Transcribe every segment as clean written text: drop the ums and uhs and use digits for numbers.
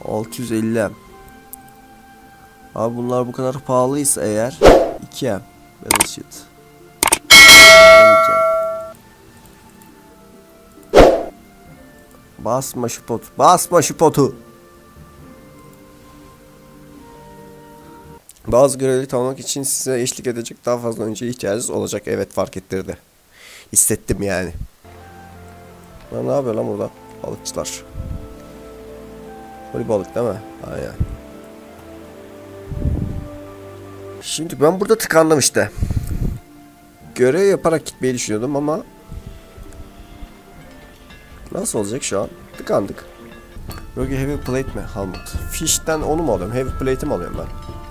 650M. Abi bunlar bu kadar pahalıysa eğer 2M. Battleshield. 12M. Basma şu potu. Basma şu potu. Bazı görevleri tamamlamak için size eşlik edecek daha fazla oyuncuya ihtiyacınız olacak. Evet, fark ettirdi. Hissettim yani. Lan ne yapıyor lan burada? Balıkçılar. Böyle balık değil mi? Aynen. Şimdi ben burada tıkandım işte. Görev yaparak gitmeyi düşünüyordum ama nasıl olacak şu an? Tıkandık. Rogue Heavy Plate mi? Helmet. Fish'ten onu mu alıyorum? Heavy Plate'i mi alıyorum ben?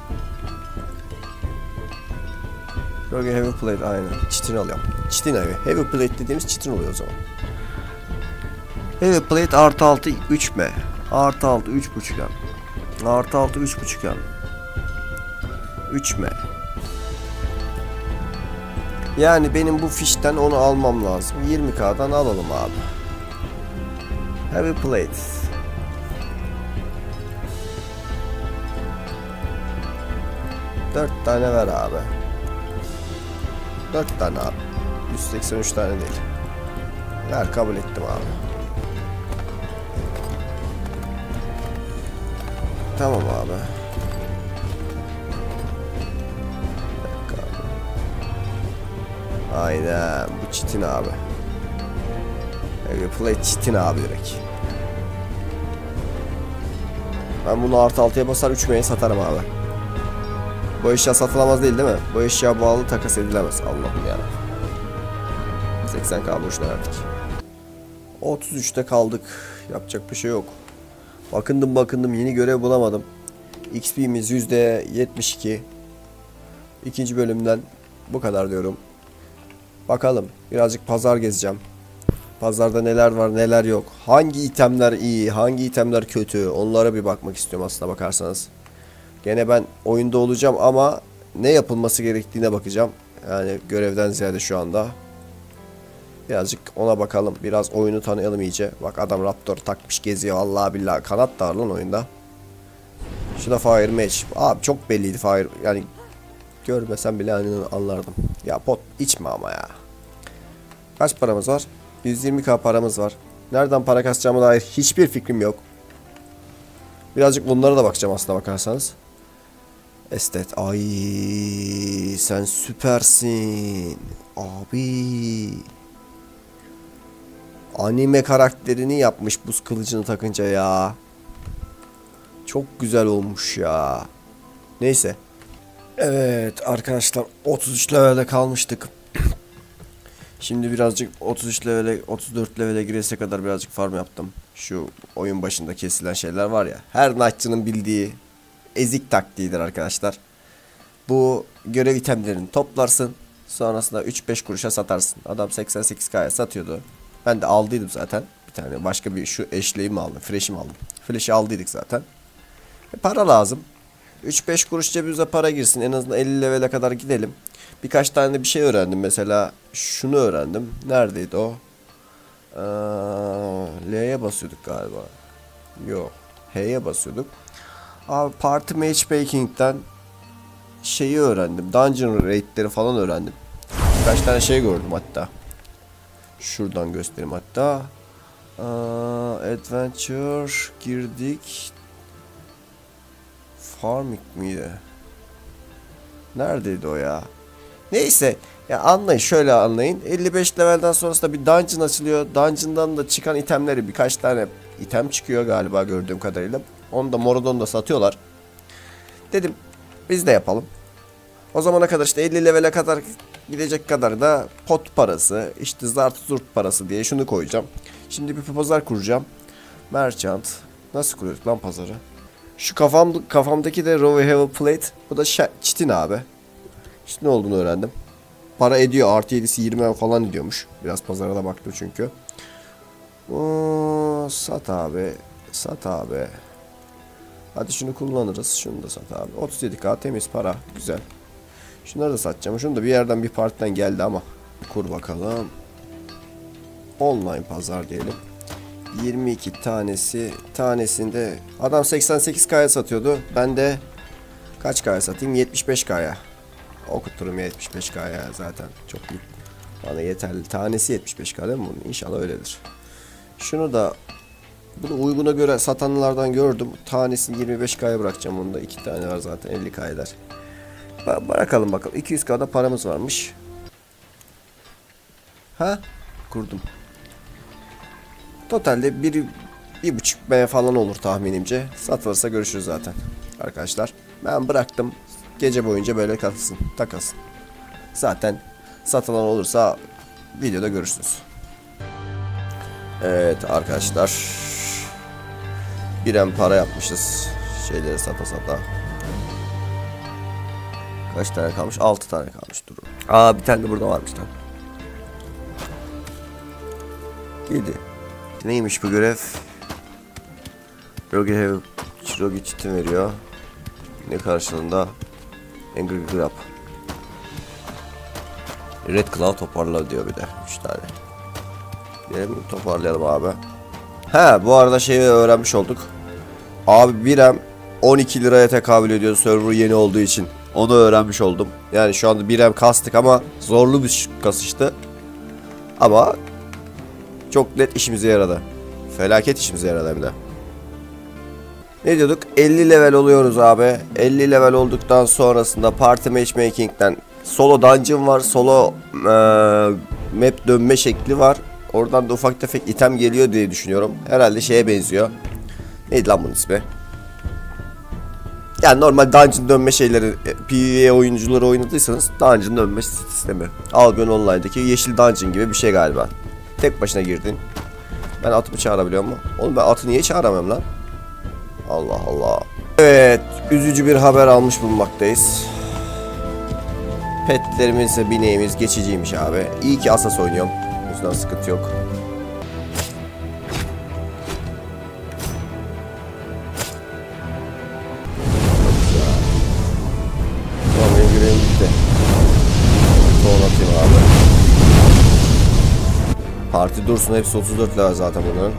Rogue Heavy Plate aynen. Çitin alıyorum. Çitin Heavy Plate dediğimiz çitin oluyor o zaman. Heavy Plate artı 6 3M. Artı 6 3.5M. Artı 6 3.5M. 3M. Yani benim bu fişten onu almam lazım. 20K'dan alalım abi. Heavy Plate. Dört tane ver abi. 4 tane abi. 183 tane değil. Ver, kabul ettim abi. Tamam abi. Aynen, bu çitin abi. Heavy Plate çitin abi direkt. Ben bunu artı 6'ya basar 3M'ye satarım abi. Bu eşya satılamaz değil mi? Bu eşya bağlı takas edilemez. Allah'ım ya. 80K boşuna verdik. 33'te kaldık. Yapacak bir şey yok. Bakındım yeni görev bulamadım. XP'miz %72. İkinci bölümden bu kadar diyorum. Bakalım, birazcık pazar gezeceğim. Pazarda neler var neler yok. Hangi itemler iyi, hangi itemler kötü, onlara bir bakmak istiyorum aslına bakarsanız. Gene ben oyunda olacağım ama ne yapılması gerektiğine bakacağım. Yani görevden ziyade şu anda. Birazcık ona bakalım. Biraz oyunu tanıyalım iyice. Bak adam Raptor takmış geziyor. Allah billahi kanat da var lan oyunda. Şu da Fire Mage. Abi çok belliydi Fire. Yani görmesem bile anlardım. Ya pot içme ama ya. Kaç paramız var? 120K paramız var. Nereden para kasacağıma dair hiçbir fikrim yok. Birazcık bunlara da bakacağım aslına bakarsanız. Estet. Ay sen süpersin. Abi. Anime karakterini yapmış buz kılıcını takınca ya. Çok güzel olmuş ya. Neyse. Evet arkadaşlar, 33 levelde kalmıştık. Şimdi birazcık 33 levele 34 levele girese kadar birazcık farm yaptım. Şu oyun başında kesilen şeyler var ya. Her knight'çının bildiği ezik taktiğidir arkadaşlar. Bu görev itemlerini toplarsın. Sonrasında 3-5 kuruşa satarsın. Adam 88K'ya satıyordu. Ben de aldıydım zaten. Bir tane başka bir şu eşleği mi aldım? Flash'i mi aldım? Flash'i aldıydık zaten. Para lazım. 3-5 kuruş cebimize para girsin. En azından 50 levele kadar gidelim. Birkaç tane de bir şey öğrendim. Mesela şunu öğrendim. Neredeydi o? L'ye basıyorduk galiba. Yok. H'ye basıyorduk. Abi Party Matchmaking'den şeyi öğrendim. Dungeon raid'leri falan öğrendim. Birkaç tane şey gördüm hatta. Şuradan göstereyim hatta. Adventure girdik. Farming miydi? Neredeydi o ya? Neyse. Ya anlayın, şöyle anlayın. 55 levelden sonrasında bir dungeon açılıyor. Dungeon'dan da çıkan itemleri, birkaç tane item çıkıyor galiba gördüğüm kadarıyla. Onu da Morodon'da satıyorlar. Dedim biz de yapalım. O zamana kadar işte 50 levele kadar gidecek kadar da pot parası, işte zart zurt parası diye şunu koyacağım. Şimdi bir pazar kuracağım. Merchant. Nasıl kuruyorduk lan pazarı? Şu kafamdaki de Rogue Heavy Plate. Bu da çitin abi. İşte ne olduğunu öğrendim. Para ediyor. Artı 7'si 20 falan ediyormuş. Biraz pazara da baktım çünkü. Sat abi. Sat abi. Hadi şunu kullanırız. Şunu da sat abi. 37K temiz para. Güzel. Şunları da satacağım. Şunu da bir yerden bir partiden geldi ama. Kur bakalım. Online pazar diyelim. 22 tanesi. Tanesinde adam 88K'ya satıyordu. Ben de kaç K'ya satayım? 75K'ya. Okuturum 75K'ya zaten. Çok büyük. Bana yeterli. Tanesi 75K değil mi bunun? İnşallah öyledir. Şunu da bunu uyguna göre satanlardan gördüm. Tanesini 25K'ya bırakacağım. Bunda 2 tane var zaten 50K eder. Bırakalım bakalım. 200K'da paramız varmış. Ha? Kurdum. Totalde 1,5 M falan olur tahminimce. Satılırsa görüşürüz zaten. Arkadaşlar ben bıraktım. Gece boyunca böyle kalsın, takasın. Zaten satılan olursa videoda görürsünüz. Evet arkadaşlar. 1 M para yapmışız. Şeyleri sata sata. Kaç tane kalmış? 6 tane kalmış. Durun. Aa bir tane de burada varmış lan. 7. Neymiş bu görev? Rogi çitim veriyor. Ne karşılığında? Angry Grab. Red Cloud toparla diyor bir de. 3 tane. Gidelim toparlayalım abi. He bu arada şeyi öğrenmiş olduk. Abi 1M 12 liraya tekabül ediyor server yeni olduğu için. Onu öğrenmiş oldum. Yani şu anda 1M kastık ama zorlu bir kasıştı. Ama çok net işimize yaradı. Felaket işimize yaradı hem de. Ne diyorduk? 50 level oluyoruz abi. 50 level olduktan sonrasında Party Matchmaking'den solo dungeon var. Solo map dönme şekli var. Oradan da ufak tefek item geliyor diye düşünüyorum. Herhalde şeye benziyor. Neydi lan bunun ismi? Yani normal dungeon dönme şeyleri PvE oyuncuları oynadıysanız dungeon dönme sistemi. Albion Online'daki yeşil dungeon gibi bir şey galiba. Tek başına girdin. Ben atımı çağırabiliyor mu? Oğlum ben atı niye çağıramıyorum lan? Allah Allah. Evet, üzücü bir haber almış bulunmaktayız. Petlerimizle bineğimiz geçiciymiş abi. İyi ki Asas oynuyorum. O yüzden sıkıntı yok. Tamam benim görevim bitti. Son atayım abi. Parti dursun, hepsi 34 level zaten bunların.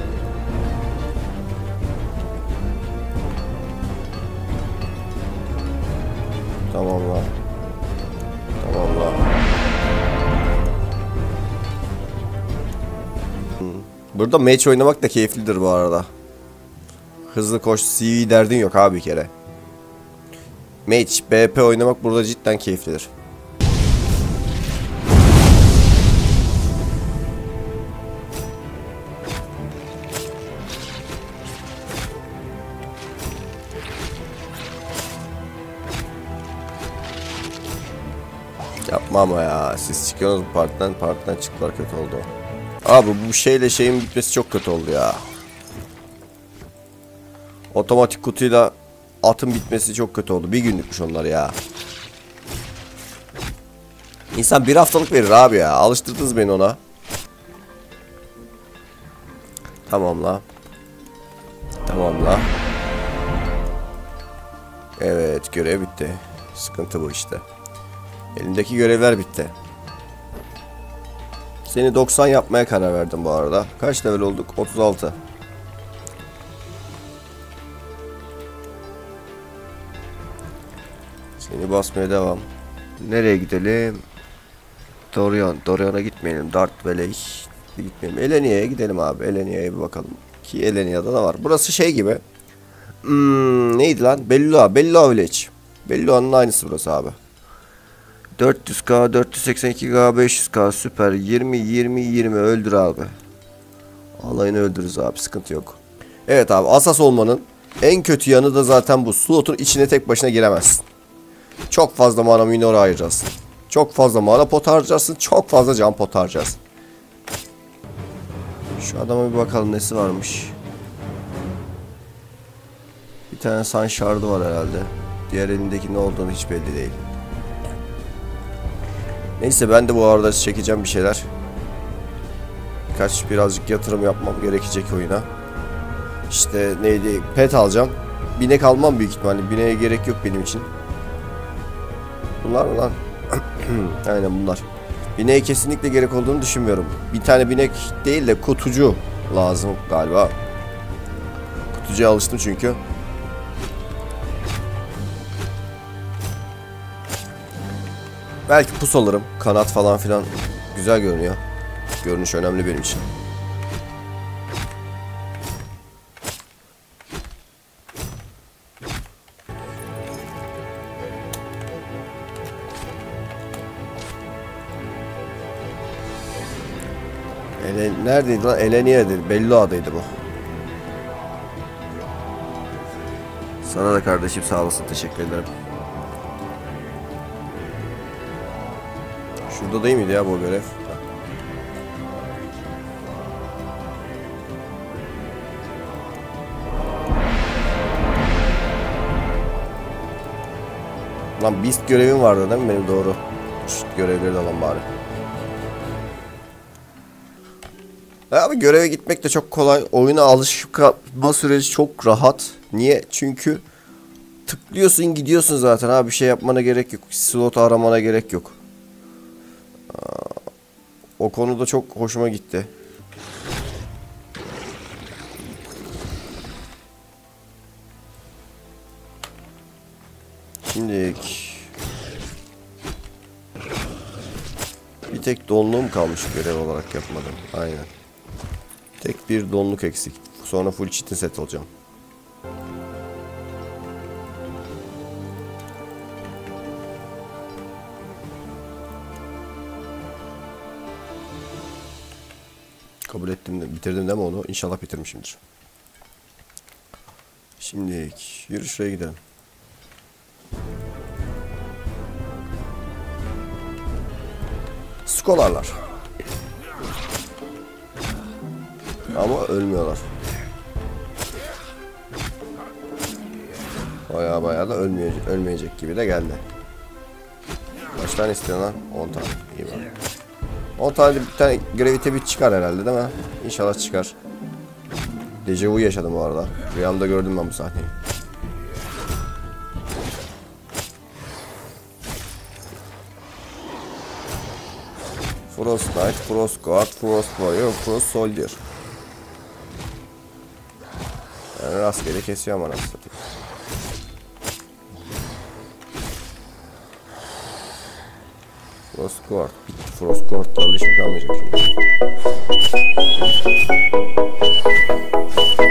Tamamla. Tamamla. Burada match oynamak da keyiflidir bu arada. Hızlı koş, CV derdin yok abi bir kere. Match, BP oynamak burada cidden keyiflidir. Yapma ama ya. Siz çıkıyorsunuz bu partiden çıktılar, kötü oldu. Abi bu şeyle şeyin bitmesi çok kötü oldu ya. Otomatik kutuyla atın bitmesi çok kötü oldu. Bir günlükmüş onlar ya. İnsan bir haftalık verir abi ya. Alıştırdınız beni ona. Tamamla. Tamamla. Evet, görev bitti. Sıkıntı bu işte. Elimdeki görevler bitti. Seni 90 yapmaya karar verdim bu arada. Kaç level olduk? 36. Seni basmaya devam. Nereye gidelim? Dorian'a gitmeyelim. Darth Valley gitmeyelim. Elenia'ya gidelim abi. Elenia'ya bir bakalım. Ki Elenia'da da var. Burası şey gibi. Neydi lan? Bellua Village. Bellua'nın aynısı burası abi. 400K, 482K, 500K süper. 20 öldür abi. Alayını öldürürüz abi, sıkıntı yok. Evet abi, Asas olmanın en kötü yanı da zaten bu. Slotun içine tek başına giremezsin. Çok fazla mana minor ayıracaksın. Çok fazla mana pot harcarsın. Çok fazla can pot harcarsın. Şu adama bir bakalım nesi varmış. Bir tane sun shard'ı var herhalde. Diğer elindeki ne olduğunu hiç belli değil. Neyse ben de bu arada çekeceğim bir şeyler. Birazcık yatırım yapmam gerekecek oyuna. İşte neydi? Pet alacağım. Binek almam büyük ihtimalle. Bineğe gerek yok benim için. Bunlar mı lan? Aynen bunlar. Bineğe kesinlikle gerek olduğunu düşünmüyorum. Bir tane binek değil de kutucu lazım galiba. Kutucuya alıştım çünkü. Belki pus alırım. Kanat falan filan güzel görünüyor. Görünüş önemli benim için. Neredeydi lan? Eleniye'deydi. Belloa'daydı bu. Sana da kardeşim sağ olasın. Teşekkür ederim. Şurada değil miydi ya bu görev? Lan Beast görevim vardı değil mi benim, doğru. Şu görevleri de alalım bari. Abi göreve gitmek de çok kolay. Oyuna alışma süreci çok rahat. Niye? Çünkü tıklıyorsun gidiyorsun zaten abi, bir şey yapmana gerek yok. Slot aramana gerek yok. O konuda çok hoşuma gitti. Şimdi bir tek donluğum kalmış görev olarak yapmadım. Aynen. Tek bir donluk eksik. Sonra full chitin set olacağım. Kabul ettim de bitirdim değil mi onu? İnşallah bitirmişimdir. Şimdi yürü şuraya gidelim. Skolarlar. Ama ölmüyorlar. Baya da ölmeyecek gibi de geldi. Kaç tane istiyorsun lan? 10 tane. İyi bak. 10 tane bir tane gravity bit çıkar herhalde değil mi? İnşallah çıkar. Dejavu yaşadım bu arada. Rüyamda gördüm ben bu sahneyi. Frost Knight, Frost Guard, Frost Warrior, Frost Soldier. Yani rastgele kesiyor ama nasıl satayım. Frost Guard. Bitti. Frost Guard'larla işim kalmayacak şimdi.